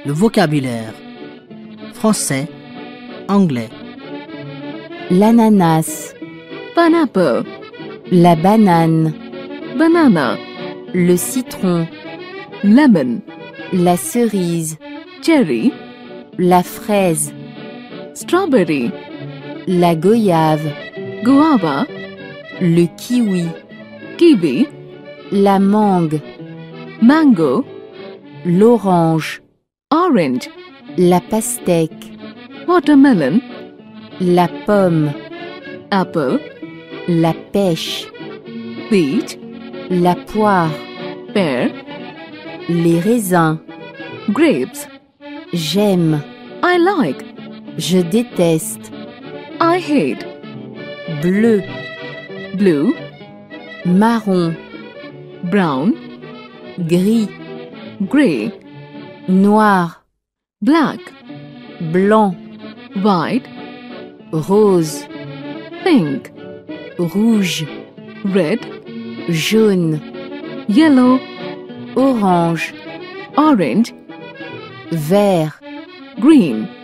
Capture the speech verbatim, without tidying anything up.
Le vocabulaire. Français, anglais. L'ananas, pineapple, la banane, banana, le citron, lemon, la cerise, cherry, la fraise, strawberry, la goyave, guava, le kiwi, kiwi, la mangue, mango, l'orange, orange, la pastèque, watermelon, la pomme, apple, la pêche, peach, la poire, pear, les raisins. grapes. J'aime, I like, je déteste, I hate. bleu, Blue, marron, brown, gris, grey, noir, black, blanc, white, rose, pink, rouge, red, jaune, yellow, orange, orange, vert, green.